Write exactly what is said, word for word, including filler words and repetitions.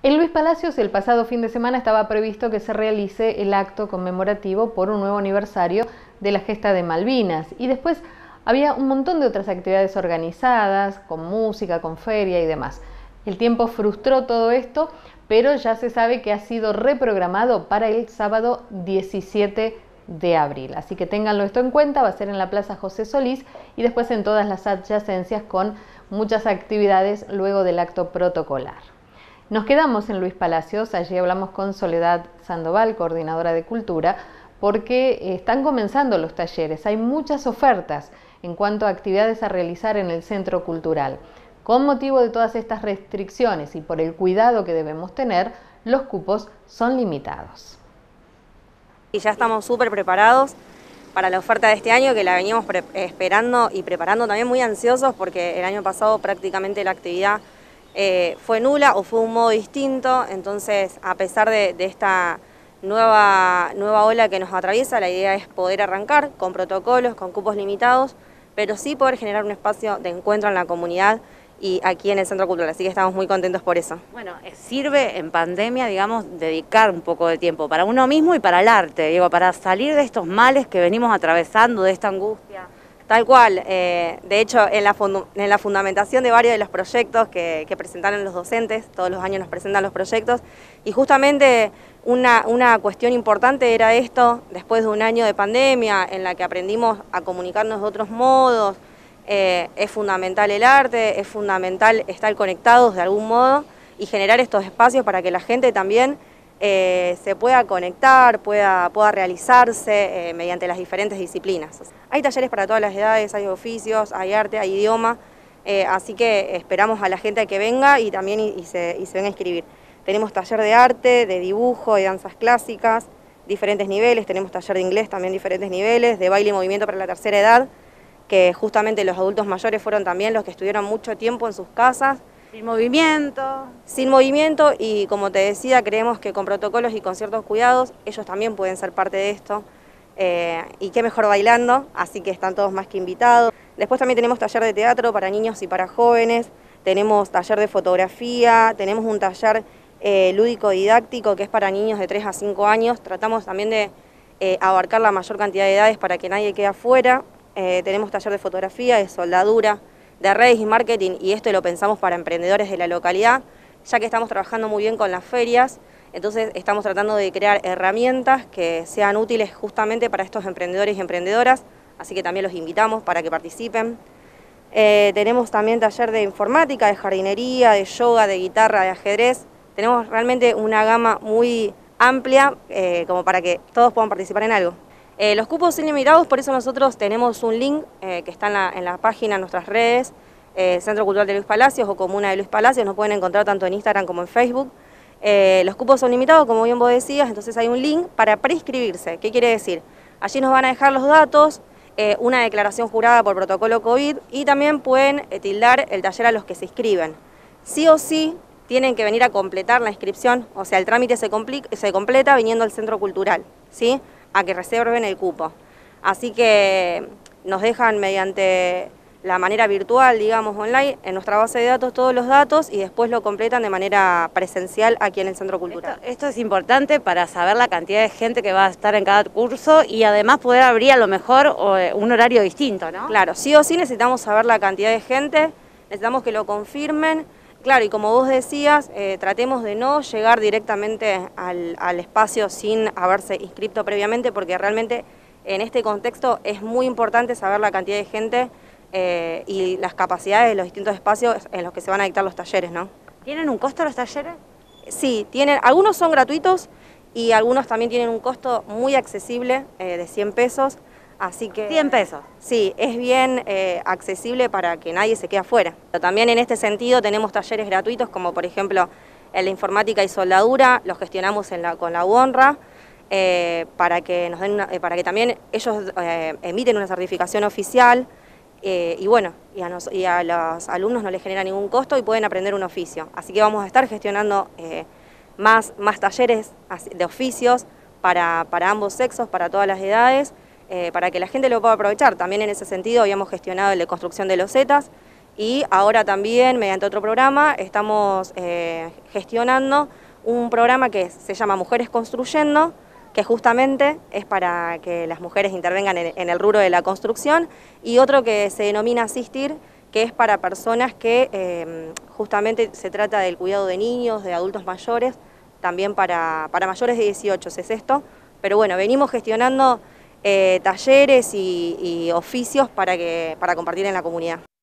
En Luis Palacios, el pasado fin de semana estaba previsto que se realice el acto conmemorativo por un nuevo aniversario de la gesta de Malvinas, y después había un montón de otras actividades organizadas, con música, con feria y demás. El tiempo frustró todo esto, pero ya se sabe que ha sido reprogramado para el sábado diecisiete de abril. Así que ténganlo esto en cuenta, va a ser en la Plaza José Solís y después en todas las adyacencias con muchas actividades luego del acto protocolar. Nos quedamos en Luis Palacios, allí hablamos con Soledad Sandoval, coordinadora de Cultura, porque están comenzando los talleres, hay muchas ofertas en cuanto a actividades a realizar en el Centro Cultural. Con motivo de todas estas restricciones y por el cuidado que debemos tener, los cupos son limitados. Y ya estamos súper preparados para la oferta de este año, que la veníamos esperando y preparando también muy ansiosos, porque el año pasado prácticamente la actividad eh, fue nula o fue un modo distinto. Entonces, a pesar de, de esta nueva, nueva ola que nos atraviesa, la idea es poder arrancar con protocolos, con cupos limitados, pero sí poder generar un espacio de encuentro en la comunidad y aquí en el Centro Cultural, así que estamos muy contentos por eso. Bueno, sirve en pandemia, digamos, dedicar un poco de tiempo para uno mismo y para el arte, digo, para salir de estos males que venimos atravesando, de esta angustia. Tal cual, eh, de hecho en la, en la fundamentación de varios de los proyectos que, que presentaron los docentes, todos los años nos presentan los proyectos, y justamente una, una cuestión importante era esto, después de un año de pandemia en la que aprendimos a comunicarnos de otros modos. Eh, es fundamental el arte, es fundamental estar conectados de algún modo y generar estos espacios para que la gente también eh, se pueda conectar, pueda, pueda realizarse eh, mediante las diferentes disciplinas. Hay talleres para todas las edades, hay oficios, hay arte, hay idioma, eh, así que esperamos a la gente a que venga y también y, y, se, y se venga a inscribir. Tenemos taller de arte, de dibujo, de danzas clásicas, diferentes niveles, tenemos taller de inglés también diferentes niveles, de baile y movimiento para la tercera edad, que justamente los adultos mayores fueron también los que estuvieron mucho tiempo en sus casas. Sin movimiento. Sin movimiento y, como te decía, creemos que con protocolos y con ciertos cuidados ellos también pueden ser parte de esto. Eh, y qué mejor bailando, así que están todos más que invitados. Después también tenemos taller de teatro para niños y para jóvenes, tenemos taller de fotografía, tenemos un taller eh, lúdico didáctico que es para niños de tres a cinco años. Tratamos también de eh, abarcar la mayor cantidad de edades para que nadie quede afuera. Eh, tenemos taller de fotografía, de soldadura, de redes y marketing, y esto lo pensamos para emprendedores de la localidad, ya que estamos trabajando muy bien con las ferias, entonces estamos tratando de crear herramientas que sean útiles justamente para estos emprendedores y emprendedoras, así que también los invitamos para que participen. Eh, tenemos también taller de informática, de jardinería, de yoga, de guitarra, de ajedrez. Tenemos realmente una gama muy amplia eh, como para que todos puedan participar en algo. Eh, los cupos son limitados, por eso nosotros tenemos un link eh, que está en la, en la página, en nuestras redes, eh, Centro Cultural de Luis Palacios o Comuna de Luis Palacios, nos pueden encontrar tanto en Instagram como en Facebook. Eh, los cupos son limitados, como bien vos decías, entonces hay un link para preinscribirse. ¿Qué quiere decir? Allí nos van a dejar los datos, eh, una declaración jurada por protocolo COVID y también pueden eh, tildar el taller a los que se inscriben. Sí o sí tienen que venir a completar la inscripción, o sea, el trámite se, se completa viniendo al Centro Cultural, ¿sí?, a que reserven el cupo. Así que nos dejan mediante la manera virtual, digamos, online, en nuestra base de datos todos los datos y después lo completan de manera presencial aquí en el Centro Cultural. Esto, esto es importante para saber la cantidad de gente que va a estar en cada curso y además poder abrir a lo mejor un horario distinto, ¿no? Claro, sí o sí necesitamos saber la cantidad de gente, necesitamos que lo confirmen. Claro, y como vos decías, eh, tratemos de no llegar directamente al, al espacio sin haberse inscrito previamente, porque realmente en este contexto es muy importante saber la cantidad de gente eh, y las capacidades de los distintos espacios en los que se van a dictar los talleres, ¿no? ¿Tienen un costo los talleres? Sí, tienen, algunos son gratuitos y algunos también tienen un costo muy accesible eh, de cien pesos. Así que cien pesos. Sí, es bien eh, accesible para que nadie se quede afuera. Pero también en este sentido tenemos talleres gratuitos, como por ejemplo el de informática y soldadura, los gestionamos en la, con la U O N R A, eh, para, que nos den una, eh, para que también ellos eh, emiten una certificación oficial eh, y bueno, y a, nos, y a los alumnos no les genera ningún costo y pueden aprender un oficio. Así que vamos a estar gestionando eh, más, más talleres de oficios para, para ambos sexos, para todas las edades, Eh, para que la gente lo pueda aprovechar. También en ese sentido habíamos gestionado el de construcción de losetas Y ahora también, mediante otro programa, estamos eh, gestionando un programa que se llama Mujeres Construyendo, que justamente es para que las mujeres intervengan en, en el rubro de la construcción, y otro que se denomina Asistir, que es para personas que eh, justamente se trata del cuidado de niños, de adultos mayores, también para, para mayores de dieciocho es esto, pero bueno, venimos gestionando eh, talleres y, y oficios para, que, para compartir en la comunidad.